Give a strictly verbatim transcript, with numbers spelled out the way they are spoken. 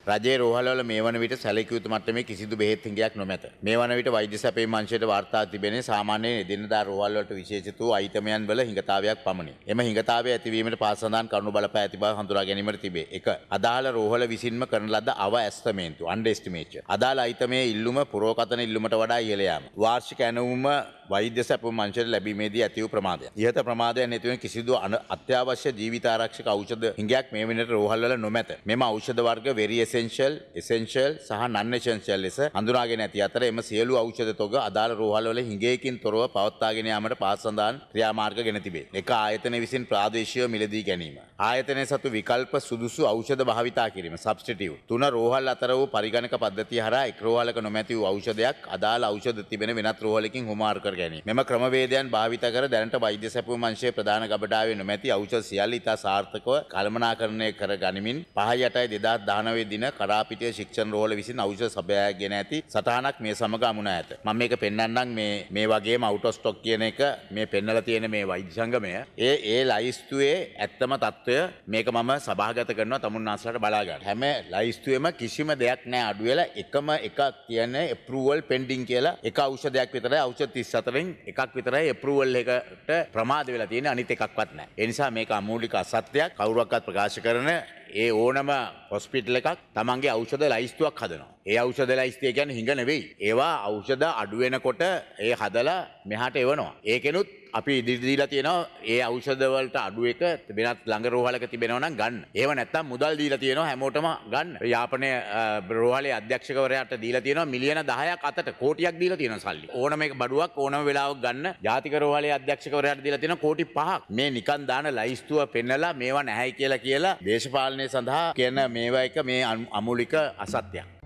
රජයේ රෝහල්වල මේ වන විට සැලකිය යුතු මට්ටමේ කිසිදු බෙහෙත් හිඟයක් නොමැත. මේ වන විට වෛද්‍ය සැපයීම් අංශයට වාර්තා තිබෙන්නේ සාමාන්‍යයෙන් එදිනදා රෝහල් වලට විශේෂිත වූ අයිතමයන් වල හිඟතාවයක් පමණි. එම හිඟතාවය ඇතිවීමට පහසු සඳහන් කරුණු බලපෑ ඇති බව හඳුනා ගැනීමට තිබේ. එක. අදාළ රෝහල විසින්ම කරන ලද අව ඇස්තමේන්තු අන්ඩෙස්ටිමේෂන්. අදාළ අයිතමේ ඉල්ලුම පුරෝකථන ඉල්ලුමට වඩා ඉහළ යාම. වාර්ෂික ඇණවුම වෛද්‍ය සැපයීම් අංශයට ලැබීමේදී ඇති වූ ප්‍රමාදය. ඉහත ප්‍රමාදයන් හේතුවෙන් කිසිදු අත්‍යවශ්‍ය ජීවිත ආරක්ෂක ඖෂධ හිඟයක් මේ වෙනට රෝහල් වල නොමැත. මෙම ඖෂධ වර්ග very essential, essential සහ non essential ලෙස හඳුනාගෙන ඇති අතර එම සියලු ඖෂධ තොග අදාළ රෝහල් වල හිඟයකින් තොරව පවත්වාගෙන යාමට පහසු සඳහන් ක්‍රියාමාර්ග ගෙන තිබේ. එක ආයතන විසින් ප්‍රාදේශීය මිලදී ගැනීම. ආයතනයේ සතු විකල්ප සුදුසු ඖෂධ භාවිතා කිරීම substitute. තුන රෝහල් අතර වූ පරිගණක පද්ධතිය හරහා එක් රෝහලක නොමැති වූ ඖෂධයක් අදාළ ඖෂධ තිබෙන වෙනත් රෝහලකින් හුමාරු කර ගැනීම. මෙම ක්‍රමවේදයන් භාවිත කර දැනට වෛද්‍ය සැපයීම් අංශයේ ප්‍රධාන ගබඩාවේ නොමැති ඖෂධ සියල්ල ඉතා සාර්ථකව කළමනාකරණය කර ගනිමින් පහයි අටයි දෙදහස් දහනවය දින කරාපිටිය ශික්ෂණ රෝහල විසින් ඖෂධ සපයා ගෙන ඇති සටහනක් මේ සමග අමුණා ඇත. මම මේක පෙන්වන්නම් මේ මේ වගේම අවුට් ඔෆ් ස්ටොක් කියන එක මේ පෙන්වලා තියෙන මේ වෛද්‍ය සංගමය ඒ ඒ ලයිස්තුවේ ඇත්තම තත්ත්වය මේක මම සභාගත කරනවා තමුන්නාන්සලාට බලා ගන්න. හැම ලයිස්තුවේම කිසිම දෙයක් නැහැ අඩු වෙලා එකම එකක් කියන්නේ approval pending කියලා එක ඖෂධයක් විතරයි ඖෂධ තිස් හතරෙන් එකක් විතරයි approval එකට ප්‍රමාද වෙලා තියෙන්නේ අනිත් එකක්වත් නැහැ. ඒ නිසා මේක අමූලික අසත්‍යයක් කවුරුවක්වත් ප්‍රකාශ කරන ඒ ඕනම හොස්පිටල් එකක් තමන්ගේ ඖෂධ ලයිස්තුවක් හදනවා. ඒ ඖෂධ ලයිස්තුව කියන්නේ හිඟ නෙවෙයි. ඒවා ඖෂධ අඩු වෙනකොට ඒ හදලා මෙහාට එවනවා. ඒකෙනුත් අපි ඉදිරි දීලා තියෙනවා ඒ ඖෂධ වලට අඩු එක වෙනත් ළඟ රෝහලක තිබෙනවා නම් ගන්න. ඒව නැත්තම් මුදල් දීලා තියෙනවා හැමෝටම ගන්න. යාපනයේ රෝහලේ අධ්‍යක්ෂකවරයාට දීලා තියෙනවා මිලියන දහයක් අතට කෝටියක් දීලා තියෙනවා සල්ලි. ඕනම එක බඩුවක් ඕනම වෙලාවක ගන්න. ජාතික රෝහලේ අධ්‍යක්ෂකවරයාට දීලා තියෙනවා කෝටි පහක්. මේ නිකන් දාන ලයිස්තුව පෙන්නලා මේවා නැහැයි කියලා කියලා දේශපාලනය සඳහා කියන මේවා එක මේ අමූලික අසත්‍යයක්.